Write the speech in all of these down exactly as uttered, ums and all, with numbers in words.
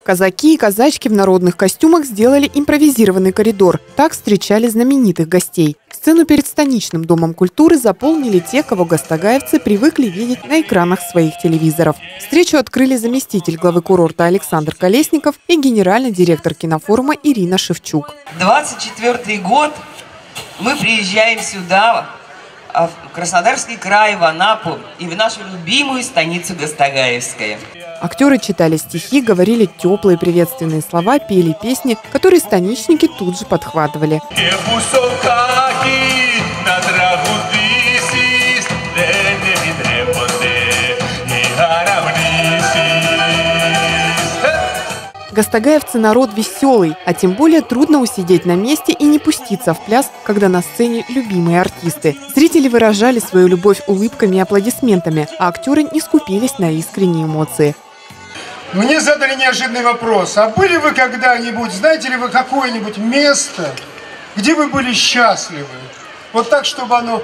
Казаки и казачки в народных костюмах сделали импровизированный коридор. Так встречали знаменитых гостей. Сцену перед станичным домом культуры заполнили те, кого гастагаевцы привыкли видеть на экранах своих телевизоров. Встречу открыли заместитель главы курорта Александр Колесников и генеральный директор кинофорума Ирина Шевчук. двадцать четвёртый год мы приезжаем сюда, в Краснодарский край, в Анапу и в нашу любимую станицу Гастагаевская. Актеры читали стихи, говорили теплые приветственные слова, пели песни, которые станичники тут же подхватывали. Гастагаевцы народ веселый, а тем более трудно усидеть на месте и не пуститься в пляс, когда на сцене любимые артисты. Зрители выражали свою любовь улыбками и аплодисментами, а актеры не скупились на искренние эмоции. Мне задали неожиданный вопрос. А были вы когда-нибудь, знаете ли вы какое-нибудь место, где вы были счастливы? Вот так, чтобы оно...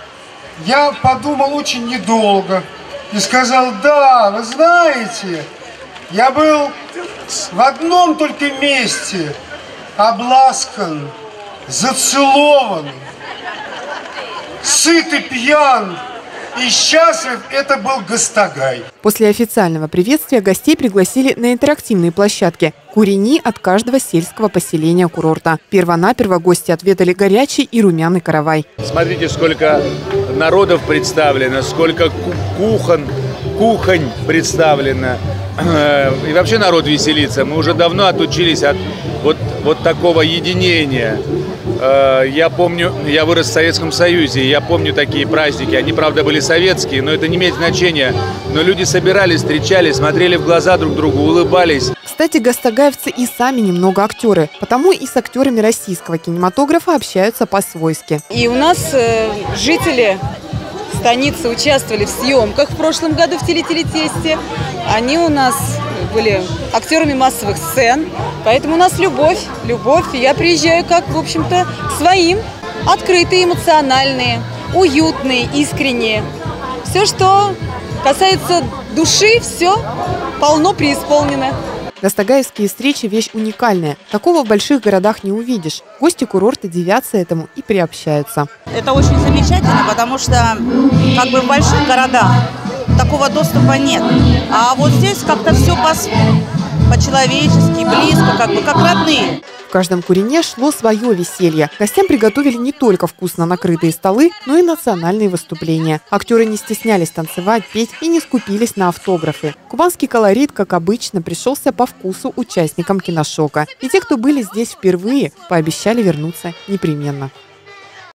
Я подумал очень недолго и сказал: да, вы знаете, я был в одном только месте обласкан, зацелован, сыт и пьян и счастлив. Это был Гастагай. После официального приветствия гостей пригласили на интерактивные площадки «Курени» от каждого сельского поселения курорта. Первонаперво гости отведали горячий и румяный каравай. Смотрите, сколько народов представлено, сколько кухон, кухонь представлено. И вообще народ веселится. Мы уже давно отучились от вот, вот такого единения. Я помню, я вырос в Советском Союзе, я помню такие праздники. Они, правда, были советские, но это не имеет значения. Но люди собирались, встречались, смотрели в глаза друг другу, улыбались. Кстати, гастагаевцы и сами немного актеры, потому и с актерами российского кинематографа общаются по-свойски. И у нас э, жители станицы участвовали в съемках в прошлом году в «Теле-теле-тесте». Они у нас были актерами массовых сцен, поэтому у нас любовь, любовь. И я приезжаю как, в общем-то, своим, открытые, эмоциональные, уютные, искренние. Все, что касается души, все полно преисполнено. Гастагаевские встречи – вещь уникальная. Такого в больших городах не увидишь. Гости курорта дивятся этому и приобщаются. Это очень замечательно, потому что как бы в больших городах такого доступа нет. А вот здесь как-то все по-человечески, близко, как бы как родные. В каждом курине шло свое веселье. Гостям приготовили не только вкусно накрытые столы, но и национальные выступления. Актеры не стеснялись танцевать, петь и не скупились на автографы. Кубанский колорит, как обычно, пришелся по вкусу участникам киношока. И те, кто были здесь впервые, пообещали вернуться непременно.